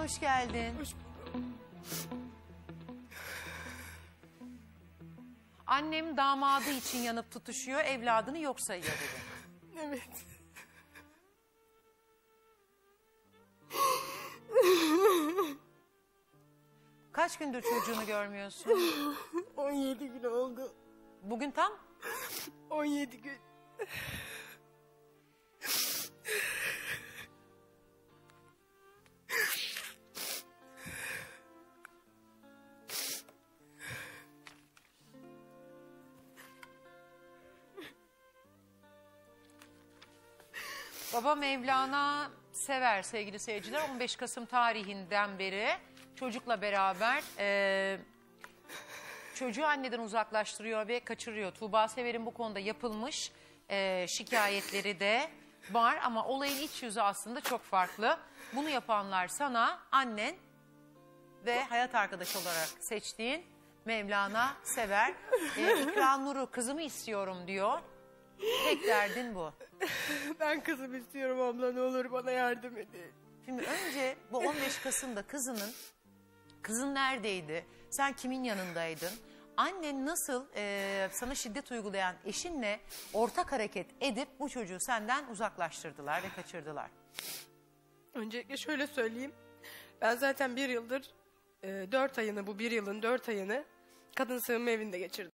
Hoş geldin. Hoş buldum. Annem damadı için yanıp tutuşuyor, evladını yok sayıyor dedi. Evet. Kaç gündür çocuğunu görmüyorsun? 17 gün oldu. Bugün tam? 17 gün. Baba Mevlana Sever sevgili seyirciler. 15 Kasım tarihinden beri çocukla beraber çocuğu anneden uzaklaştırıyor ve kaçırıyor. Tuğba Sever'in bu konuda yapılmış şikayetleri de var ama olayın iç yüzü aslında çok farklı. Bunu yapanlar sana annen ve hayat arkadaşı olarak seçtiğin Mevlana Sever. İkram Nur'u kızımı istiyorum diyor. Tek derdin bu. Ben kızım istiyorum abla, ne olur bana yardım edin. Şimdi önce bu 15 Kasım'da kızın neredeydi? Sen kimin yanındaydın? Annen nasıl sana şiddet uygulayan eşinle ortak hareket edip bu çocuğu senden uzaklaştırdılar ve kaçırdılar? Öncelikle şöyle söyleyeyim. Ben zaten bir yıldır 4 ayını, bu bir yılın 4 ayını kadın sığınma evinde geçirdim.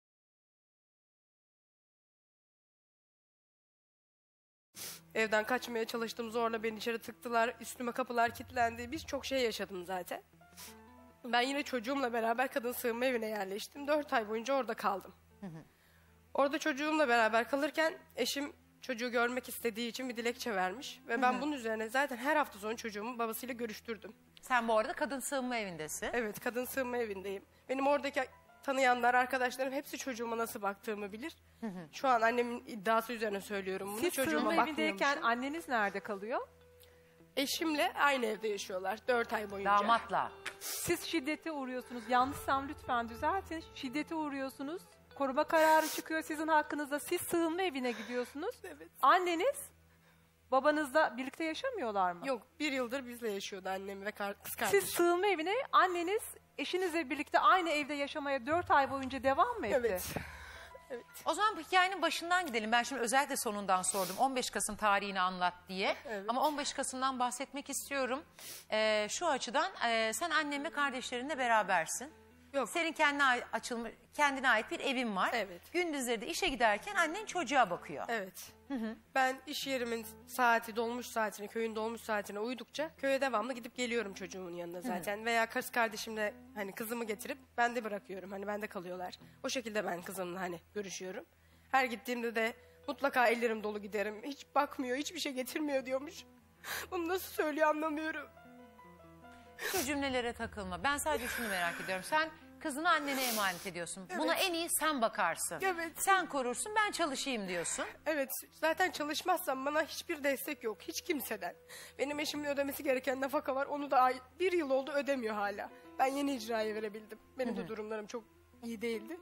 Evden kaçmaya çalıştım, zorla beni içeri tıktılar, üstüme kapılar kilitlendi. Biz çok şey yaşadım zaten. Ben yine çocuğumla beraber kadın sığınma evine yerleştim. 4 ay boyunca orada kaldım. Orada çocuğumla beraber kalırken eşim çocuğu görmek istediği için bir dilekçe vermiş. Ve ben bunun üzerine zaten her hafta sonu çocuğumu babasıyla görüştürdüm. Sen bu arada kadın sığınma evindesin. Evet, kadın sığınma evindeyim. Benim oradaki tanıyanlar, arkadaşlarım hepsi çocuğuma nasıl baktığımı bilir. Şu an annemin iddiası üzerine söylüyorum bunu. Siz Çocuğuma sığınma evindeyken bakmıyormuşum. anneniz nerede kalıyor? Eşimle aynı evde yaşıyorlar 4 ay boyunca. Damatla. Siz şiddete uğruyorsunuz. Yanlışsam lütfen düzeltin. Şiddete uğruyorsunuz. Koruma kararı çıkıyor sizin hakkınızda. Siz sığınma evine gidiyorsunuz. Evet. Anneniz babanızla birlikte yaşamıyorlar mı? Yok, bir yıldır bizle yaşıyordu annem ve kız kardeşim. Siz sığınma evine anneniz eşinizle birlikte aynı evde yaşamaya 4 ay boyunca devam mı etti? Evet. Evet. O zaman bu hikayenin başından gidelim. Ben şimdi özellikle sonundan sordum. 15 Kasım tarihini anlat diye. Evet. Ama 15 Kasım'dan bahsetmek istiyorum. Şu açıdan sen annen ve kardeşlerinle berabersin. Yok. Senin kendine ait bir evin var. Evet. Gündüzleri de işe giderken annen çocuğa bakıyor. Evet. Ben iş yerimin saati, dolmuş saatine, köyün dolmuş saatine uydukça köye devamlı gidip geliyorum çocuğumun yanına zaten. Veya kız kardeşimle hani kızımı getirip ben de bırakıyorum. Hani bende kalıyorlar. O şekilde ben kızımla hani görüşüyorum. Her gittiğimde de mutlaka ellerim dolu giderim. Hiç bakmıyor, hiçbir şey getirmiyor diyormuş. Bunu nasıl söylüyor anlamıyorum. Şu cümlelere takılma. Ben sadece şunu merak ediyorum. Sen kızını annene emanet ediyorsun. Buna en iyi sen bakarsın. Evet. Sen korursun, ben çalışayım diyorsun. Evet, zaten çalışmazsam bana hiçbir destek yok. Hiç kimseden. Benim eşimin ödemesi gereken nafaka var. Onu da bir yıl oldu ödemiyor hala. Ben yeni icraya verebildim. Benim de durumlarım çok iyi değildi.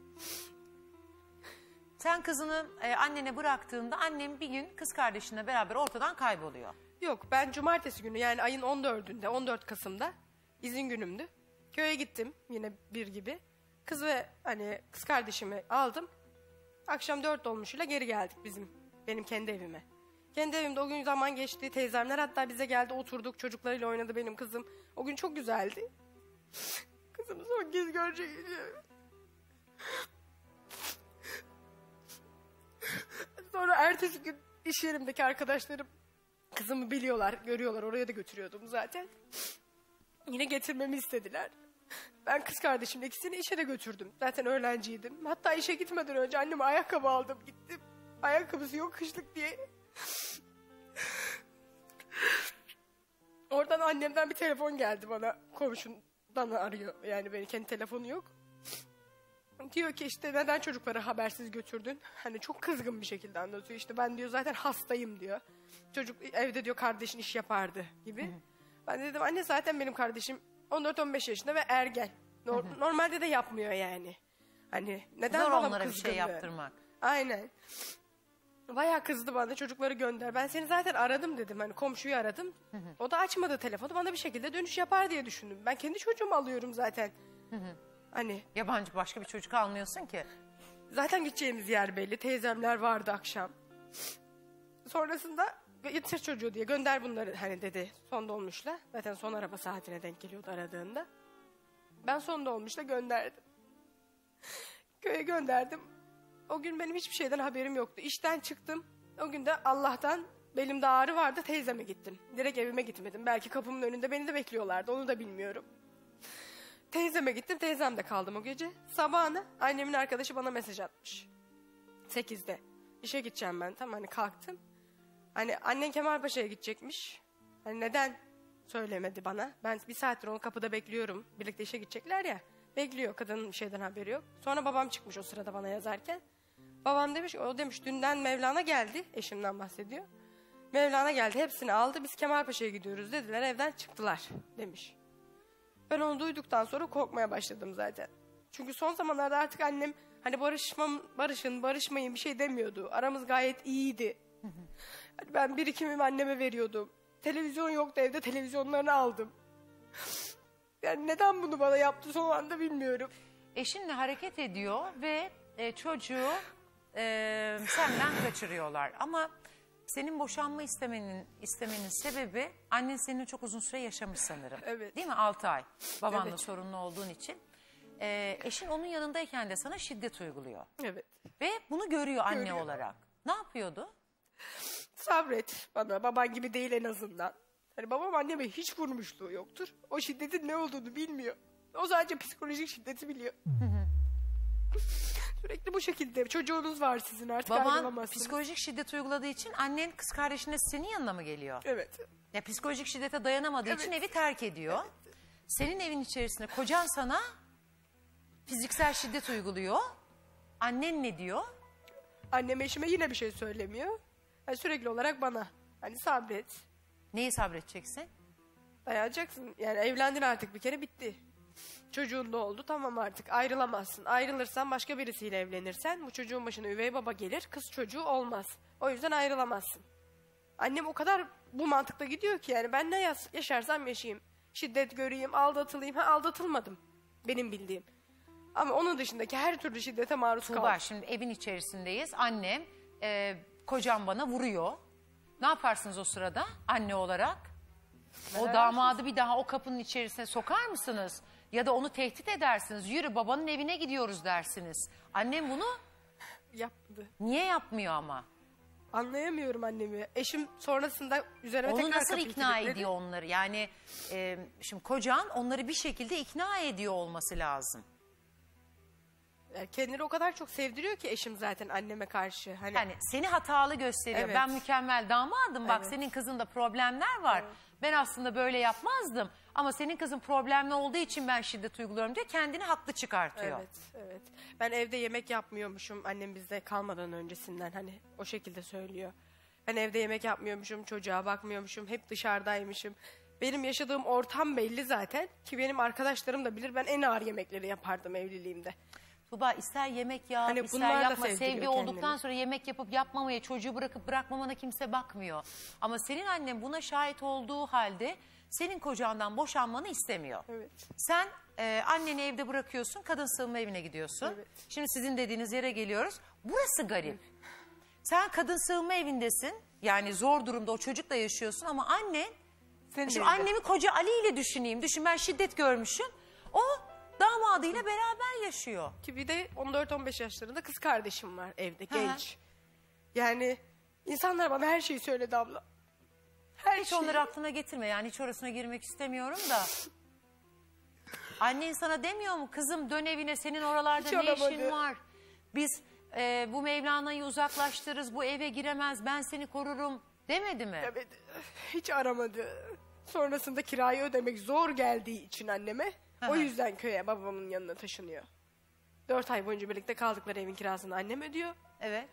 Sen kızını annene bıraktığında annem bir gün kız kardeşinle beraber ortadan kayboluyor. Yok, ben cumartesi günü yani ayın 14'ünde, 14 Kasım'da izin günümdü. Köye gittim yine bir gibi. Kız ve hani kız kardeşimi aldım. Akşam 4 olmuşuyla geri geldik benim kendi evime. Kendi evimde o gün zaman geçti. Teyzemler hatta bize geldi, oturduk, çocuklarıyla oynadı benim kızım. O gün çok güzeldi. Kızımı son kez görecek. Sonra ertesi gün iş yerimdeki arkadaşlarım kızımı biliyorlar, görüyorlar. Oraya da götürüyordum zaten. Yine getirmemi istediler. Ben kız kardeşimle ikisini işe de götürdüm. Zaten öğrenciydim. Hatta işe gitmeden önce anneme ayakkabı aldım, gittim. Ayakkabısı yok kışlık diye. Oradan annemden bir telefon geldi bana. Komşundan arıyor. Yani benim kendi telefonu yok. Diyor ki işte neden çocukları habersiz götürdün? Hani çok kızgın bir şekilde anlatıyor. İşte ben diyor zaten hastayım diyor. Çocuk evde diyor kardeşin iş yapardı gibi. Ben de dedim anne zaten benim kardeşim 14-15 yaşında ve ergen. Normalde de yapmıyor yani. Hani neden Zor bana onlara bir şey kızgındı? yaptırmak. Aynen. Bayağı kızdı bana, çocukları gönder. Ben seni zaten aradım dedim, hani komşuyu aradım. O da açmadı telefonu, bana bir şekilde dönüş yapar diye düşündüm. Ben kendi çocuğumu alıyorum zaten. Hani Yabancı başka bir çocuk almıyorsun ki. zaten gideceğimiz yer belli, teyzemler vardı akşam. Sonrasında getir çocuğu diye gönder bunları hani dedi son dolmuşla. Zaten son araba saatine denk geliyordu aradığında. Ben son dolmuşla gönderdim. Köye gönderdim. O gün benim hiçbir şeyden haberim yoktu. İşten çıktım. O gün de Allah'tan belimde ağrı vardı, teyzeme gittim. Direkt evime gitmedim. Belki kapımın önünde beni de bekliyorlardı, onu da bilmiyorum. Teyzeme gittim, teyzemde kaldım o gece. Sabahına annemin arkadaşı bana mesaj atmış. 8'de. İşe gideceğim ben, tamam hani kalktım. Hani annen Kemalpaşa'ya gidecekmiş. Hani neden söylemedi bana? Ben bir saattir onu kapıda bekliyorum. Birlikte işe gidecekler ya. Bekliyor, kadının bir şeyden haberi yok. Sonra babam çıkmış o sırada bana yazarken. Babam demiş, o demiş dünden Mevlana geldi. Eşimden bahsediyor. Mevlana geldi, hepsini aldı. Biz Kemalpaşa'ya gidiyoruz dediler, evden çıktılar demiş. Ben onu duyduktan sonra korkmaya başladım zaten. Çünkü son zamanlarda artık annem hani barışın, barışmayın bir şey demiyordu. Aramız gayet iyiydi. Hani ben birikimimi anneme veriyordum. Televizyon yoktu evde, televizyonlarını aldım. Yani neden bunu bana yaptı son anda bilmiyorum. Eşinle hareket ediyor ve çocuğu senden kaçırıyorlar. Ama senin boşanma istemenin sebebi annen seninle çok uzun süre yaşamış sanırım. Evet. Değil mi? 6 ay. Babanla Evet. sorunlu olduğun için. Eşin onun yanındayken de sana şiddet uyguluyor. Evet. Ve bunu görüyor anne Görüyor. olarak. Ne yapıyordu? Sabret bana, baban gibi değil en azından. Hani babam anneme hiç vurmuşluğu yoktur. O şiddetin ne olduğunu bilmiyor. O sadece psikolojik şiddeti biliyor. Sürekli bu şekilde. Çocuğunuz var sizin, artık Baban ayrılamazsınız. psikolojik şiddet uyguladığı için annen kız kardeşine senin yanına mı geliyor? Evet. Ya psikolojik şiddete dayanamadığı için Evet. evi terk ediyor. Senin evin içerisinde kocan sana fiziksel şiddet uyguluyor. Annen ne diyor? Annem eşime yine bir şey söylemiyor. Yani sürekli olarak bana. Hani sabret. Neyi sabredeceksin? Dayanacaksın. Yani evlendin artık bir kere, bitti. Çocuğun da oldu, tamam artık ayrılamazsın. Ayrılırsan başka birisiyle evlenirsen bu çocuğun başına üvey baba gelir, kız çocuğu olmaz. O yüzden ayrılamazsın. Annem o kadar bu mantıkla gidiyor ki yani ben ne yaşarsam yaşayayım. Şiddet göreyim, aldatılayım. Aldatılmadım benim bildiğim. Ama onun dışındaki her türlü şiddete maruz kaldım. Tuğba, şimdi evin içerisindeyiz. Annem, kocam bana vuruyor. Ne yaparsınız o sırada anne olarak? O damadı bir daha o kapının içerisine sokar mısınız? Ya da onu tehdit edersiniz. Yürü babanın evine gidiyoruz dersiniz. Annem bunu Yaptı. niye yapmıyor ama? Anlayamıyorum annemi. Eşim sonrasında üzerime Onu tekrar nasıl kapıyı ikna kilitledi. ediyor onları? Yani şimdi kocan onları bir şekilde ikna ediyor olması lazım. Yani kendini o kadar çok sevdiriyor ki eşim zaten anneme karşı. Hani Yani seni hatalı gösteriyor. Evet. Ben mükemmel damadım. Bak Evet. senin kızında problemler var. Ben aslında böyle yapmazdım. Ama senin kızın problemli olduğu için ben şiddet uyguluyorum diyor. Kendini haklı çıkartıyor. evet, evet. Ben evde yemek yapmıyormuşum annem bizde kalmadan öncesinden, hani o şekilde söylüyor. Ben evde yemek yapmıyormuşum, çocuğa bakmıyormuşum, hep dışarıdaymışım. Benim yaşadığım ortam belli zaten ki benim arkadaşlarım da bilir, ben en ağır yemekleri yapardım evliliğimde. Tuba ister yemek yap, Hani ister bunlar da yapma. sevdiriyor Sevgi olduktan kendini. sonra yemek yapıp yapmamaya, çocuğu bırakıp bırakmamana kimse bakmıyor. Ama senin annen buna şahit olduğu halde senin kocandan boşanmanı istemiyor. Evet. Sen anneni evde bırakıyorsun, kadın sığınma evine gidiyorsun. Evet. Şimdi sizin dediğiniz yere geliyoruz. Burası garip. Sen kadın sığınma evindesin. Yani zor durumda o çocukla yaşıyorsun ama annen... Senin Şimdi evinde. annemi koca Ali ile düşüneyim. Düşün, ben şiddet görmüşüm. O damadıyla beraber yaşıyor. Ki bir de 14-15 yaşlarında kız kardeşim var evde, Hı hı. genç. Yani insanlar bana her şeyi söyledi abla. Her Hiç şeyi. onları aklına getirme. Yani hiç orasına girmek istemiyorum da. Annen sana demiyor mu? Kızım dön evine, senin oralarda Hiç ne işin aramadı. var? Biz bu Mevlana'yı uzaklaştırırız. Bu eve giremez. Ben seni korurum demedi mi? Evet, hiç aramadı. Sonrasında kirayı ödemek zor geldiği için anneme, Hı hı. o yüzden köye babamın yanına taşınıyor. 4 ay boyunca birlikte kaldıkları evin kirasını annem ödüyor. Evet.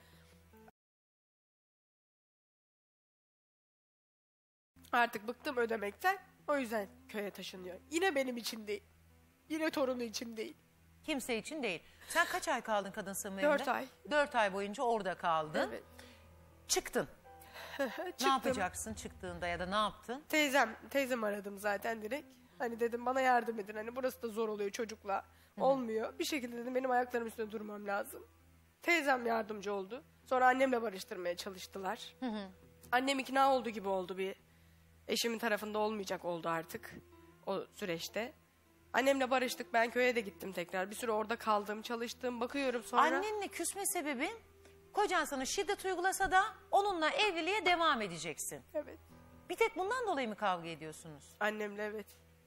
Artık bıktım ödemekten, o yüzden köye taşınıyor. Yine benim için değil. Yine torunu için değil. Kimse için değil. Sen kaç ay kaldın kadın sığınma evinde? 4 ay. 4 ay boyunca orada kaldın. Evet. Çıktın. Ne Çıktım. yapacaksın çıktığında ya da ne yaptın? Teyzem aradım zaten direkt. Hani dedim bana yardım edin. Hani burası da zor oluyor çocukla. Olmuyor. Bir şekilde dedim benim ayaklarım üstünde durmam lazım. Teyzem yardımcı oldu. Sonra annemle barıştırmaya çalıştılar. Annem ikna oldu gibi oldu bir. Eşimin tarafında olmayacak oldu artık o süreçte. Annemle barıştık. Ben köye de gittim tekrar. Bir süre orada kaldım, çalıştım, bakıyorum sonra. Annenle küsme sebebin kocan sana şiddet uygulasa da onunla evliliğe devam edeceksin. Evet. Bir tek bundan dolayı mı kavga ediyorsunuz? Annemle evet.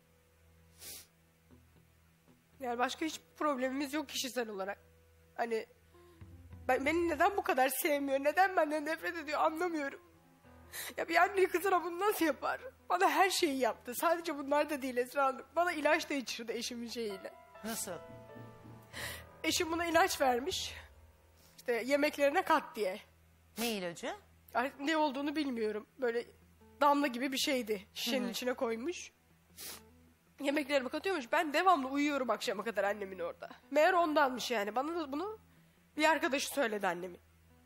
Yani başka hiç problemimiz yok kişisel olarak. Hani beni neden bu kadar sevmiyor, neden benden nefret ediyor anlamıyorum. Ya bir anne kızına bunu nasıl yapar? Bana her şeyi yaptı. Sadece bunlar da değil Esra Hanım. Bana ilaç da içirdi eşimin şeyiyle. Nasıl? Eşim buna ilaç vermiş. İşte yemeklerine kat diye. Ne ilacı? Artık ne olduğunu bilmiyorum. Böyle damla gibi bir şeydi. Şişenin içine koymuş. Yemeklerime katıyormuş. Ben devamlı uyuyorum akşama kadar annemin orada. Meğer ondanmış yani. Bana da bunu bir arkadaşı söyledi annemin.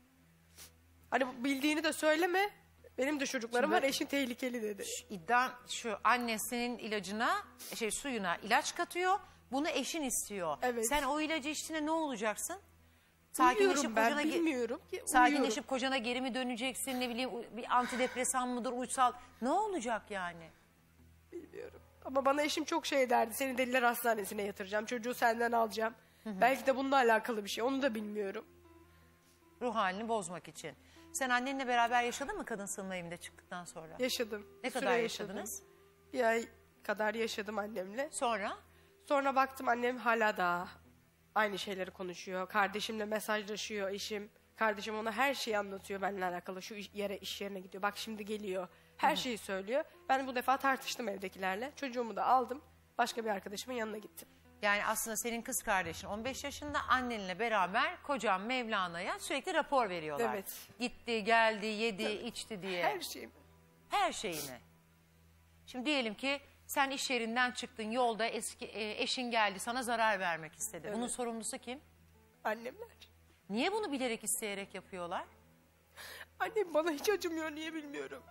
Hani bildiğini de söyleme. Benim de çocuklarım var. Eşin tehlikeli dedi. İddian şu, annesinin ilacına, suyuna ilaç katıyor. Bunu eşin istiyor. Evet. Sen o ilacı içtiğinde ne olacaksın? Uyuyorum ben bilmiyorum ki. Sakinleşip kocana geri mi döneceksin, ne bileyim bir antidepresan mıdır, uysal, ne olacak yani? Bilmiyorum. Ama bana eşim çok şey derdi. Seni deliler hastanesine yatıracağım. Çocuğu senden alacağım. Belki de bununla alakalı bir şey. Onu da bilmiyorum. Ruh halini bozmak için. Sen annenle beraber yaşadın mı kadın sığınma evinde çıktıktan sonra? Yaşadım. Ne Bir kadar süre yaşadınız? Bir ay kadar yaşadım annemle. Sonra? Sonra baktım annem hala da aynı şeyleri konuşuyor. Kardeşimle mesajlaşıyor eşim. Kardeşim ona her şeyi anlatıyor benimle alakalı. Şu iş yerine gidiyor. Bak şimdi geliyor. Her şeyi söylüyor. Ben bu defa tartıştım evdekilerle. Çocuğumu da aldım. Başka bir arkadaşımın yanına gittim. Yani aslında senin kız kardeşin 15 yaşında, annenle beraber kocan Mevlana'ya sürekli rapor veriyorlar. Evet. Gitti, geldi, yedi, içti diye. Her şeyimi. Her şeyini. Şimdi diyelim ki sen iş yerinden çıktın, yolda eşin geldi, sana zarar vermek istedi. Evet. Bunun sorumlusu kim? Annemler. Niye bunu bilerek, isteyerek yapıyorlar? Annem bana hiç acımıyor niye bilmiyorum.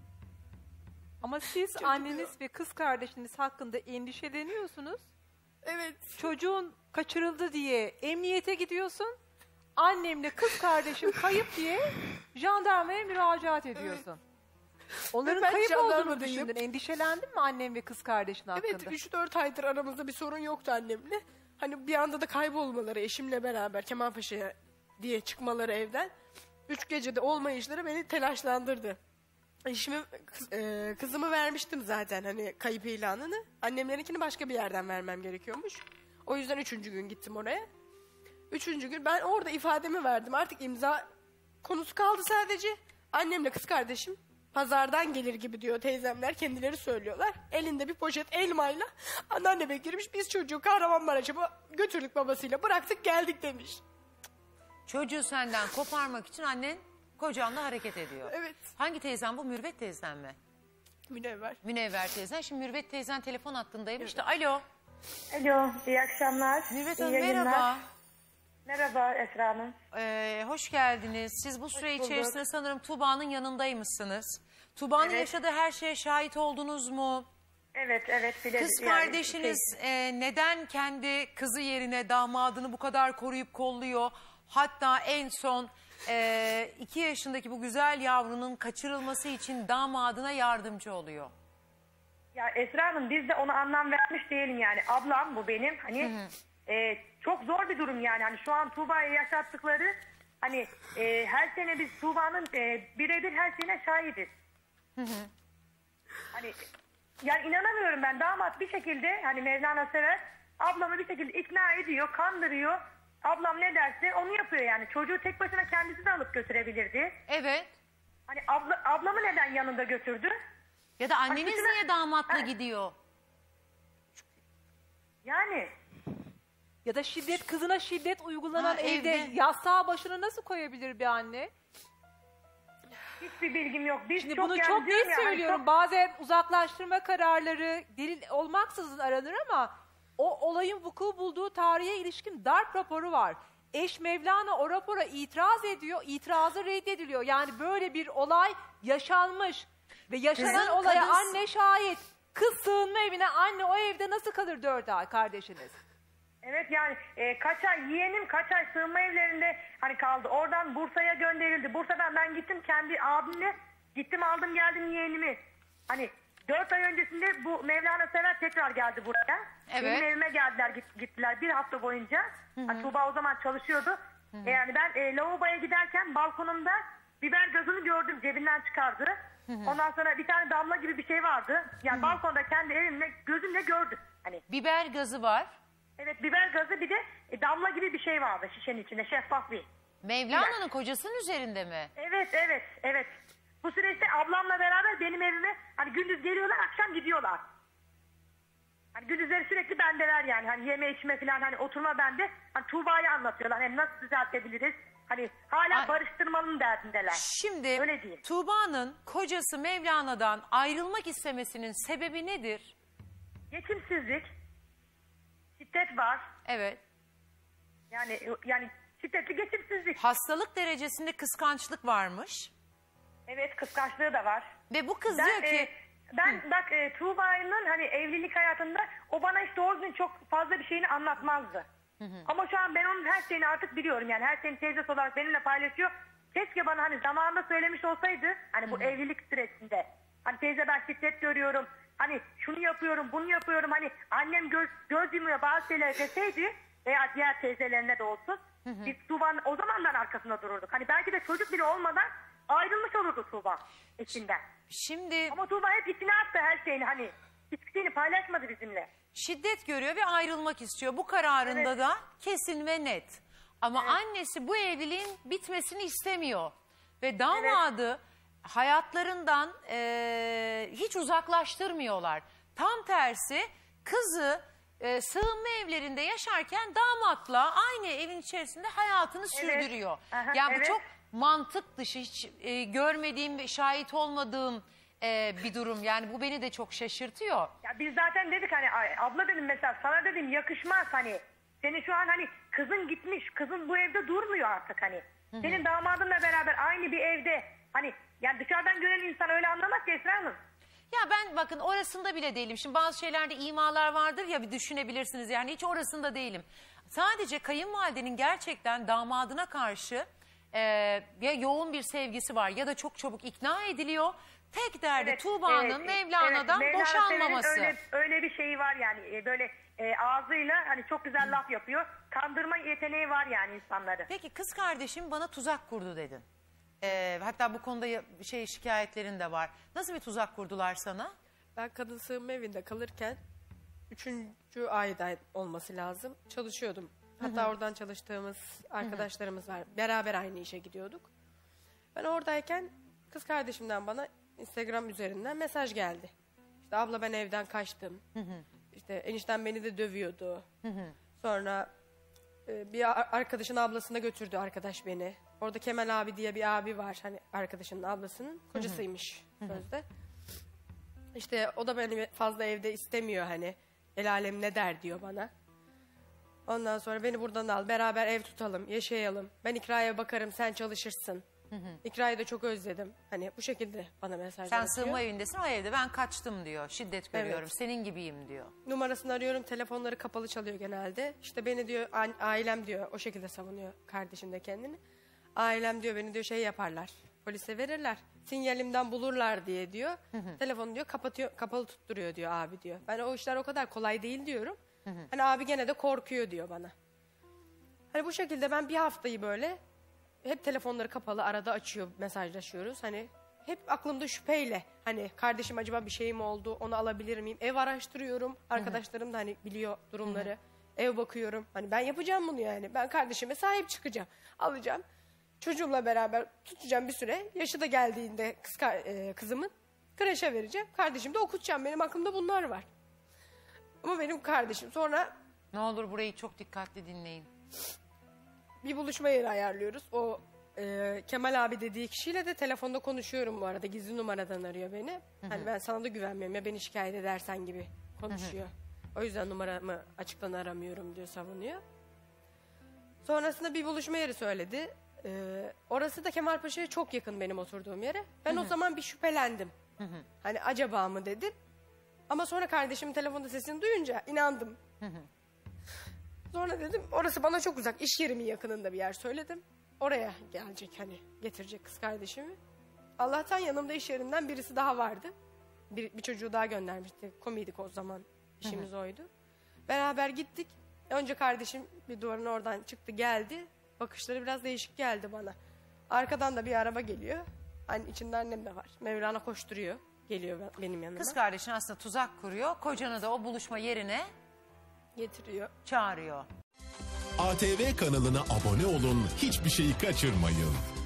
Ama siz anneniz ve kız kardeşiniz hakkında endişeleniyorsunuz. Evet. Çocuğun kaçırıldı diye emniyete gidiyorsun. Annemle kız kardeşim kayıp diye jandarmaya müracaat ediyorsun. Onların Ben kayıp olduğunu jandarmadayım. düşündün. Endişelendin mi annem ve kız kardeşin hakkında? Evet 3-4 aydır aramızda bir sorun yoktu annemle. Hani bir anda da kaybolmaları eşimle beraber Kemalpaşa'ya diye çıkmaları evden. 3 gecede olmayışları beni telaşlandırdı. Eşime kızımı vermiştim zaten hani kayıp ilanını. Annemlerinkini başka bir yerden vermem gerekiyormuş. O yüzden 3. gün gittim oraya. 3. gün ben orada ifademi verdim. Artık imza konusu kaldı sadece. Annemle kız kardeşim pazardan gelir gibi diyor teyzemler kendileri söylüyorlar. Elinde bir poşet elmayla anneanneme girmiş. Biz çocuğu Kahramanmaraş'a götürdük babasıyla bıraktık geldik demiş. Çocuğu senden koparmak için annen kocanla hareket ediyor. Evet. Hangi teyzen bu? Mürvet teyzen mi? Münevver. Münevver teyzen. Şimdi Mürvet teyzen telefon hattındaymış da. Alo. Alo, iyi akşamlar. Mürvet iyi Hanım yayınlar. merhaba. Merhaba Esra Hanım. Hoş geldiniz. Siz bu süre bulduk. içerisinde sanırım Tuğba'nın yanındaymışsınız. Tuğba'nın Evet. yaşadığı her şeye şahit oldunuz mu? Evet, bilirim. Kız kardeşiniz neden kendi kızı yerine damadını bu kadar koruyup kolluyor? Hatta en son 2 yaşındaki bu güzel yavrunun kaçırılması için damadına yardımcı oluyor. Ya Esra Hanım biz de ona anlam vermiş değilim yani. Ablam bu benim. Hani çok zor bir durum yani. Hani şu an Tuğba'ya yaşattıkları hani her sene biz Tuğba'nın birebir her şeyine şahidiz. Hani yani inanamıyorum ben damat bir şekilde hani Mevlana sever ablamı bir şekilde ikna ediyor, kandırıyor. Ablam ne derse onu yapıyor yani. Çocuğu tek başına kendisi de alıp götürebilirdi. Evet. Hani ablamı neden yanında götürdü? Ya da anneniz Başkasına- niye damatla Ha. gidiyor? Yani Ya da kızına şiddet uygulanan Ha, evde evde. yastığa başını nasıl koyabilir bir anne? hiçbir bilgim yok. Biz Şimdi çok bunu yani çok diyorum net ya, söylüyorum. çok- Bazen uzaklaştırma kararları delil olmaksızın aranır ama o olayın vuku bulduğu tarihe ilişkin darp raporu var. eş Mevlana o rapora itiraz ediyor. İtirazı reddediliyor. Yani böyle bir olay yaşanmış. Ve yaşanan Kızın olaya kadın- anne şahit. Kız sığınma evine, anne o evde nasıl kalır 4 ay kardeşiniz? Evet yani kaç ay yeğenim kaç ay sığınma evlerinde hani kaldı. Oradan Bursa'ya gönderildi. Bursa'dan ben gittim kendi abimle gittim aldım geldim yeğenimi. Hani 4 ay öncesinde bu Mevlana Sever tekrar geldi buraya. Evet. Benim evime geldiler gittiler bir hafta boyunca. Hani Tuğba o zaman çalışıyordu. Yani ben lavaboya giderken balkonumda biber gazını gördüm cebinden çıkardı. Ondan sonra bir tane damla gibi bir şey vardı. Yani balkonda kendi evimle gözümle gördüm. Hani Biber gazı var. evet biber gazı bir de damla gibi bir şey vardı şişenin içinde şeffaf bir. Mevlana'nın kocasının üzerinde mi? Evet. Bu süreçte ablamla beraber benim evime hani gündüz geliyorlar akşam gidiyorlar. Hani gündüzleri sürekli bendeler yani hani yeme içme falan hani oturma bende. Hani Tuğba'yı anlatıyorlar hani nasıl düzeltebiliriz. Hani hala Ay. barıştırmanın derdindeler. Şimdi Öyle diyeyim. Tuğba'nın kocası Mevlana'dan ayrılmak istemesinin sebebi nedir? Geçimsizlik, şiddet var. Evet. Yani şiddetli geçimsizlik. Hastalık derecesinde kıskançlık varmış. Evet kıskançlığı da var. Ve bu kız Ben, diyor ki bak Tuğba'nın hani evlilik hayatında o bana hiç doğru düzgün çok fazla bir şeyini anlatmazdı. Ama şu an ben onun her şeyini artık biliyorum yani her şeyini teyzesi olarak benimle paylaşıyor. Keşke bana hani zamanında söylemiş olsaydı hani bu evlilik sürecinde. Hani teyze ben şiddet görüyorum. Hani şunu yapıyorum bunu yapıyorum hani annem göz yumuyor bazı şeyler deseydi veya diğer teyzelerine de olsun. Biz Tuğba'nın o zamandan arkasında dururduk. Hani belki de çocuk bile olmadan ayrılmış olurdu Tuğba eşinden. şimdi Ama Tuğba hep içine attı her şeyini hani. Hiçbir şeyini paylaşmadı bizimle. şiddet görüyor ve ayrılmak istiyor. Bu kararında Evet. da kesin ve net. Ama annesi bu evliliğin bitmesini istemiyor. Ve damadı hayatlarından hiç uzaklaştırmıyorlar. Tam tersi kızı sığınma evlerinde yaşarken damatla aynı evin içerisinde hayatını sürdürüyor. Aha, Ya bu evet. çok mantık dışı, hiç görmediğim ve şahit olmadığım bir durum. Yani bu beni de çok şaşırtıyor. Ya biz zaten dedik hani abla dedim mesela sana dedim yakışmaz hani. Senin şu an hani kızın gitmiş. Kızın bu evde durmuyor artık hani. Senin damadınla beraber aynı bir evde. Hani yani dışarıdan gören insan öyle anlamaz ki Esra Hanım. Ya ben bakın orasında bile değilim. Şimdi bazı şeylerde imalar vardır ya bir düşünebilirsiniz. Yani hiç orasında değilim. Sadece kayınvalidenin gerçekten damadına karşı ya yoğun bir sevgisi var ya da çok çabuk ikna ediliyor. Tek derdi Tuğba'nın Mevlana'dan Mevlana boşanmaması. Sever'in öyle bir şeyi var yani böyle ağzıyla hani çok güzel laf yapıyor. Kandırma yeteneği var yani insanları. Peki kız kardeşim bana tuzak kurdu dedin. Hatta bu konuda şikayetlerin de var. Nasıl bir tuzak kurdular sana? Ben kadın sığınma evinde kalırken 3. ayda olması lazım. Çalışıyordum. Hatta oradan çalıştığımız arkadaşlarımız var. Beraber aynı işe gidiyorduk. Ben oradayken kız kardeşimden bana Instagram üzerinden mesaj geldi. İşte abla ben evden kaçtım. İşte enişten beni de dövüyordu. Sonra bir arkadaşın ablasına götürdü arkadaş beni. Orada Kemal abi diye bir abi var. Hani arkadaşının ablasının kocasıymış sözde. İşte o da beni fazla evde istemiyor hani. El alem ne der diyor bana. Ondan sonra beni buradan al. Beraber ev tutalım, yaşayalım. Ben İkra'ya bakarım, sen çalışırsın. İkra'yı da çok özledim. Hani bu şekilde bana mesaj Sen atıyor. sığınma evindesin, o evde ben kaçtım diyor. Şiddet görüyorum, senin gibiyim diyor. Numarasını arıyorum, telefonları kapalı çalıyor genelde. İşte beni diyor, ailem diyor, o şekilde savunuyor kardeşim de kendini. Ailem diyor, beni diyor şey yaparlar, polise verirler. Sinyalimden bulurlar diye diyor. Telefonu diyor kapatıyor, kapalı tutturuyor diyor abi diyor. Ben o işler o kadar kolay değil diyorum. Hani abi gene de korkuyor diyor bana. Hani bu şekilde ben bir haftayı böyle hep telefonları kapalı, arada açıyor, mesajlaşıyoruz. Hani hep aklımda şüpheyle hani kardeşim acaba bir şey mi oldu, onu alabilir miyim? Ev araştırıyorum, arkadaşlarım da hani biliyor durumları. Ev bakıyorum, hani ben yapacağım bunu yani. Ben kardeşime sahip çıkacağım, alacağım. Çocuğumla beraber tutacağım bir süre. Yaşı da geldiğinde kızımın kreşe vereceğim. Kardeşimi de okutacağım, benim aklımda bunlar var. Ama benim kardeşim sonra... Ne olur burayı çok dikkatli dinleyin. Bir buluşma yeri ayarlıyoruz. O Kemal abi dediği kişiyle de telefonda konuşuyorum bu arada. Gizli numaradan arıyor beni. Hani ben sana da güvenmiyorum ya beni şikayet edersen gibi konuşuyor. O yüzden numaramı açıktan aramıyorum diyor, savunuyor. Sonrasında bir buluşma yeri söyledi. Orası da Kemalpaşa'ya çok yakın benim oturduğum yere. Ben o zaman bir şüphelendim. Hani acaba mı dedim. Ama sonra kardeşimin telefonda sesini duyunca inandım. Sonra dedim orası bana çok uzak. İş yerimin yakınında bir yer söyledim. Oraya gelecek, hani getirecek kız kardeşimi. Allah'tan yanımda iş yerinden birisi daha vardı. Bir çocuğu daha göndermişti. Komiydik o zaman. İşimiz oydu. Beraber gittik. Önce kardeşim bir duvarın oradan çıktı geldi. Bakışları biraz değişik geldi bana. Arkadan da bir araba geliyor. Hani içinde annem de var. Mevlana koşturuyor. Geliyor benim yanıma. Kız kardeşin aslında tuzak kuruyor. Kocanı da o buluşma yerine Getiriyor. çağırıyor. ATV kanalına abone olun, hiçbir şeyi kaçırmayın.